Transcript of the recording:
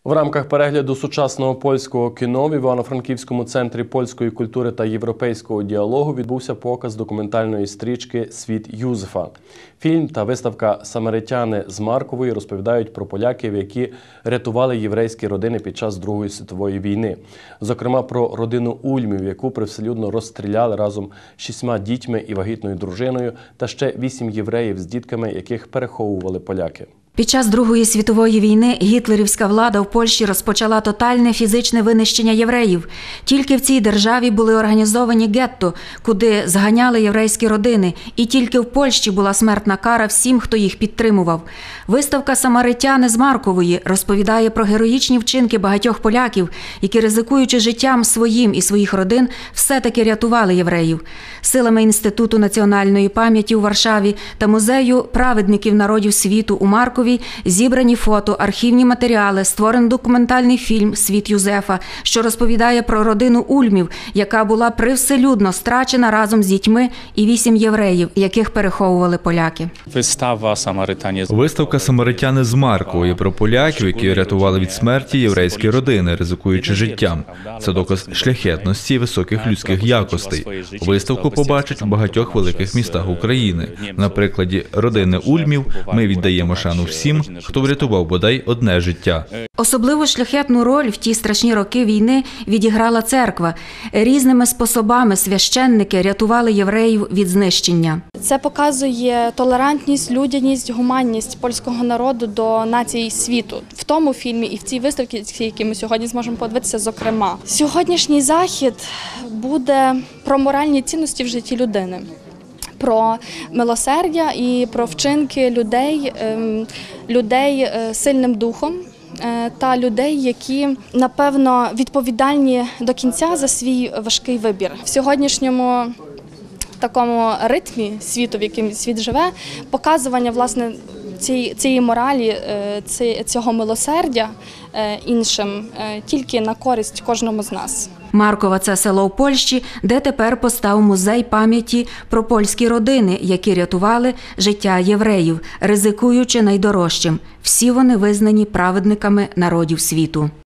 В рамках перегляду сучасного польського кіно в Івано-Франківському центрі польської культури та європейського діалогу відбувся показ документальної стрічки «Світ Юзефа». Фільм та виставка «Самаритяни з Маркової» розповідають про поляків, які рятували єврейські родини під час Другої світової війни. Зокрема, про родину Ульмів, яку привселюдно розстріляли разом з 6 дітьми і вагітною дружиною, та ще 8 євреїв з дітками, яких переховували поляки. Під час Другої світової війни гітлерівська влада в Польщі розпочала тотальне фізичне винищення євреїв. Тільки в цій державі були організовані гетто, куди зганяли єврейські родини. І тільки в Польщі була смертна кара всім, хто їх підтримував. Виставка «Самаритяни з Маркової» розповідає про героїчні вчинки багатьох поляків, які, ризикуючи життям своїм і своїх родин, все-таки рятували євреїв. Силами Інституту національної пам'яті у Варшаві та Музею праведників народів світу у Маркові зібрані фото, архівні матеріали, створений документальний фільм «Світ Юзефа», що розповідає про родину Ульмів, яка була привселюдно страчена разом з дітьми, і 8 євреїв, яких переховували поляки. Виставка «Самаритяни з Маркової» про поляків, які рятували від смерті єврейські родини, ризикуючи життям. Це доказ шляхетності і високих людських якостей. Виставку побачать у багатьох великих містах України. На прикладі родини Ульмів ми віддаємо шану всім, хто врятував бодай одне життя. Особливо шляхетну роль в ті страшні роки війни відіграла церква. Різними способами священники рятували євреїв від знищення. Це показує толерантність, людяність, гуманність польського народу до націй світу. В тому фільмі і в цій виставці, які ми сьогодні зможемо подивитися, зокрема. Сьогоднішній захід буде про моральні цінності в житті людини. Про милосердя і про вчинки людей сильним духом та людей, які, напевно, відповідальні до кінця за свій важкий вибір. В сьогоднішньому такому ритмі світу, в якому світ живе, показування, власне, цієї моралі, цього милосердя іншим тільки на користь кожному з нас. Маркова – це село в Польщі, де тепер постав музей пам'яті про польські родини, які рятували життя євреїв, ризикуючи найдорожчим. Всі вони визнані праведниками народів світу.